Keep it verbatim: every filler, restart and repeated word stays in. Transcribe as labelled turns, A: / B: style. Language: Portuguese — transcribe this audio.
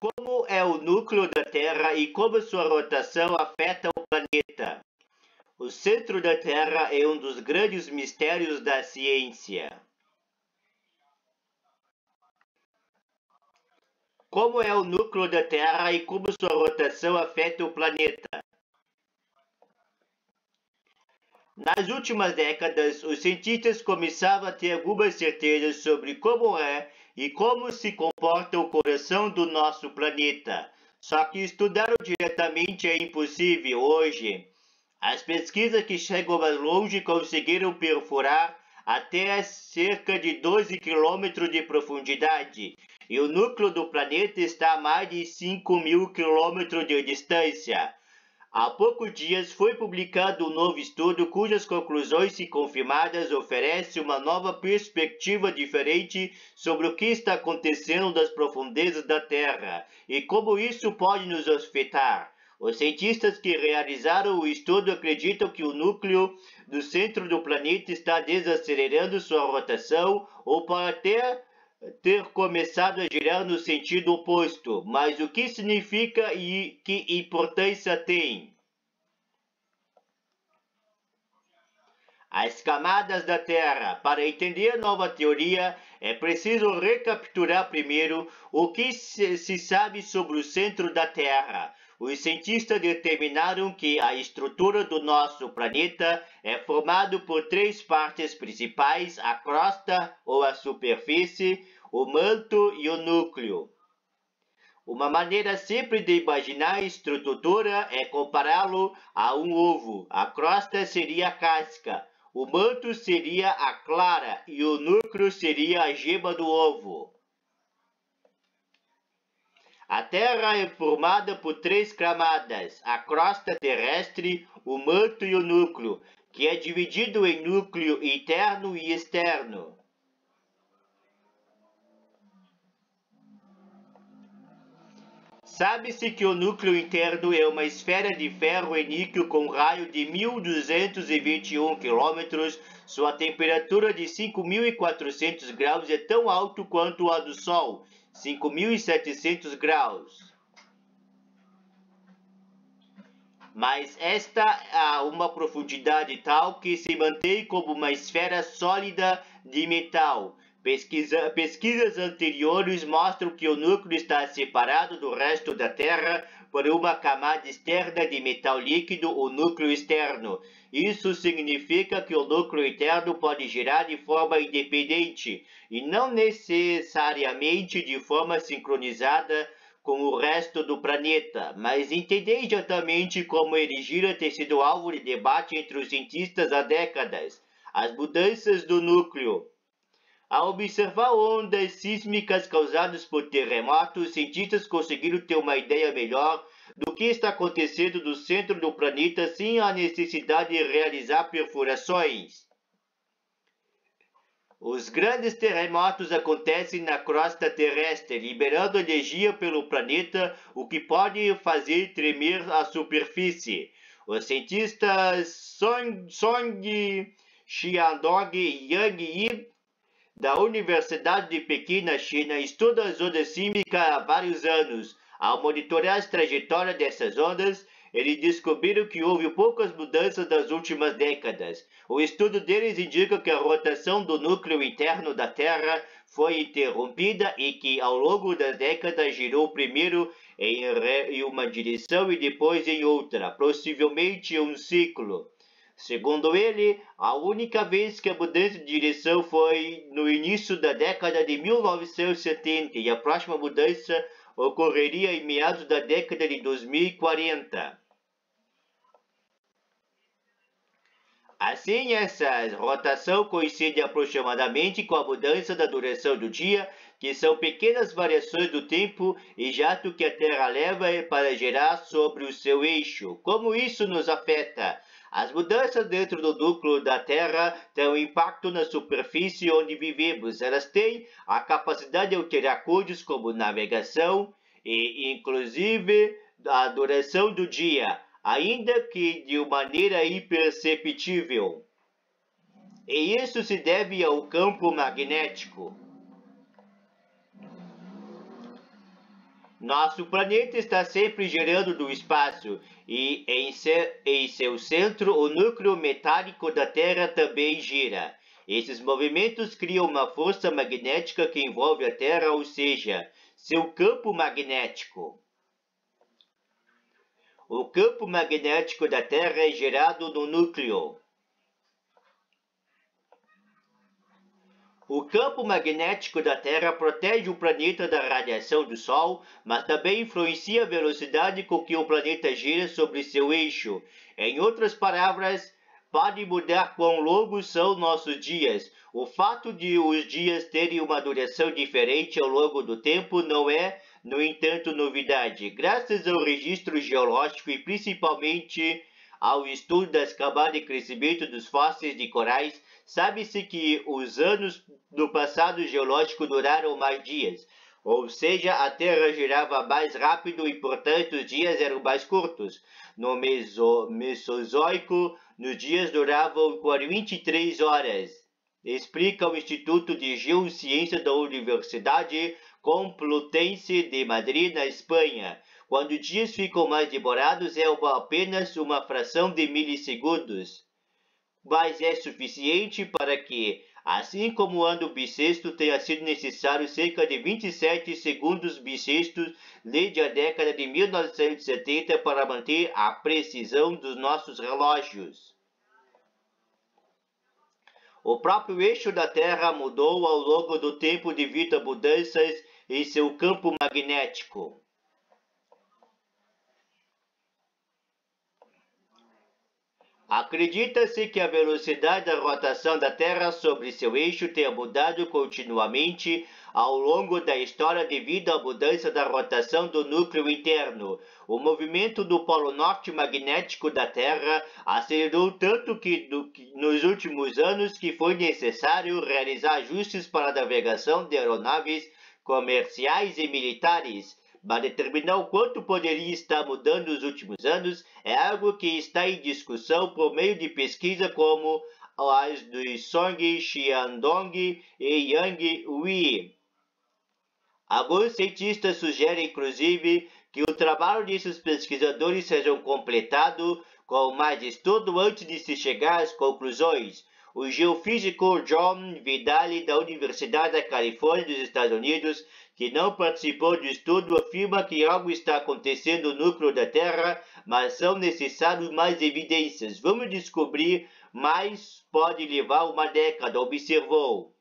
A: Como é o núcleo da Terra e como sua rotação afeta o planeta? O centro da Terra é um dos grandes mistérios da ciência. Como é o núcleo da Terra e como sua rotação afeta o planeta? Nas últimas décadas, os cientistas começavam a ter algumas certezas sobre como é e como se comporta o coração do nosso planeta. Só que estudar diretamente é impossível hoje. As pesquisas que chegam mais longe conseguiram perfurar até cerca de doze quilômetros de profundidade, e o núcleo do planeta está a mais de cinco mil quilômetros de distância. Há poucos dias foi publicado um novo estudo cujas conclusões, se confirmadas, oferecem uma nova perspectiva diferente sobre o que está acontecendo nas profundezas da Terra e como isso pode nos afetar. Os cientistas que realizaram o estudo acreditam que o núcleo do centro do planeta está desacelerando sua rotação ou pode até ter começado a girar no sentido oposto. Mas o que significa e que importância tem? As camadas da Terra. Para entender a nova teoria, é preciso recapitular primeiro o que se sabe sobre o centro da Terra. Os cientistas determinaram que a estrutura do nosso planeta é formada por três partes principais: a crosta ou a superfície, o manto e o núcleo. Uma maneira simples de imaginar a estrutura é compará-lo a um ovo. A crosta seria a casca, o manto seria a clara e o núcleo seria a gema do ovo. A Terra é formada por três camadas: a crosta terrestre, o manto e o núcleo, que é dividido em núcleo interno e externo. Sabe-se que o núcleo interno é uma esfera de ferro e níquel com raio de mil duzentos e vinte e um quilômetros. Sua temperatura de cinco mil e quatrocentos graus é tão alta quanto a do Sol, cinco mil e setecentos graus. Mas esta há uma profundidade tal que se mantém como uma esfera sólida de metal. Pesquisa, pesquisas anteriores mostram que o núcleo está separado do resto da Terra por uma camada externa de metal líquido, o núcleo externo. Isso significa que o núcleo interno pode girar de forma independente e não necessariamente de forma sincronizada com o resto do planeta, mas entender exatamente como ele gira tem sido alvo de debate entre os cientistas há décadas. As mudanças do núcleo. Ao observar ondas sísmicas causadas por terremotos, cientistas conseguiram ter uma ideia melhor do que está acontecendo no centro do planeta sem a necessidade de realizar perfurações. Os grandes terremotos acontecem na crosta terrestre, liberando energia pelo planeta, o que pode fazer tremer a superfície. Os cientistas Song, Song Xiandong e Yang Yi, da Universidade de Pequim, na China, estudam as ondas sísmicas há vários anos. Ao monitorar as trajetórias dessas ondas, eles descobriram que houve poucas mudanças nas últimas décadas. O estudo deles indica que a rotação do núcleo interno da Terra foi interrompida e que, ao longo das décadas, girou primeiro em, re... em uma direção e depois em outra, possivelmente um ciclo. Segundo ele, a única vez que a mudança de direção foi no início da década de mil novecentos e setenta e a próxima mudança ocorreria em meados da década de dois mil e quarenta. Assim, essa rotação coincide aproximadamente com a mudança da duração do dia, que são pequenas variações do tempo e jato que a Terra leva para girar sobre o seu eixo. Como isso nos afeta? As mudanças dentro do núcleo da Terra têm um impacto na superfície onde vivemos. Elas têm a capacidade de alterar coisas como navegação e, inclusive, a duração do dia, ainda que de maneira imperceptível. E isso se deve ao campo magnético. Nosso planeta está sempre girando no espaço e em, se, em seu centro o núcleo metálico da Terra também gira. Esses movimentos criam uma força magnética que envolve a Terra, ou seja, seu campo magnético. O campo magnético da Terra é gerado no núcleo. O campo magnético da Terra protege o planeta da radiação do Sol, mas também influencia a velocidade com que o planeta gira sobre seu eixo. Em outras palavras, pode mudar quão longos são nossos dias. O fato de os dias terem uma duração diferente ao longo do tempo não é, no entanto, novidade. Graças ao registro geológico e principalmente ao estudo das camadas de crescimento dos fósseis de corais, sabe-se que os anos do passado geológico duraram mais dias, ou seja, a Terra girava mais rápido e, portanto, os dias eram mais curtos. No Meso Mesozoico, os dias duravam vinte e três horas, explica o Instituto de Geociência da Universidade Complutense de Madrid, na Espanha. Quando os dias ficam mais demorados, é uma, apenas uma fração de milissegundos, mas é suficiente para que, assim como o ano bissexto, tenha sido necessário cerca de vinte e sete segundos bissextos desde a década de mil novecentos e setenta para manter a precisão dos nossos relógios. O próprio eixo da Terra mudou ao longo do tempo devido a mudanças em seu campo magnético. Acredita-se que a velocidade da rotação da Terra sobre seu eixo tenha mudado continuamente ao longo da história devido à mudança da rotação do núcleo interno. O movimento do polo norte magnético da Terra acelerou tanto que, do, que nos últimos anos que foi necessário realizar ajustes para a navegação de aeronaves comerciais e militares. Mas determinar o quanto poderia estar mudando nos últimos anos é algo que está em discussão por meio de pesquisa como as de Song Xiandong e Yang Wei. Alguns cientistas sugerem, inclusive, que o trabalho desses pesquisadores seja completado com mais estudo antes de se chegar às conclusões. O geofísico John Vidale, da Universidade da Califórnia dos Estados Unidos, que não participou do estudo, afirma que algo está acontecendo no núcleo da Terra, mas são necessárias mais evidências. Vamos descobrir, mas pode levar uma década, observou.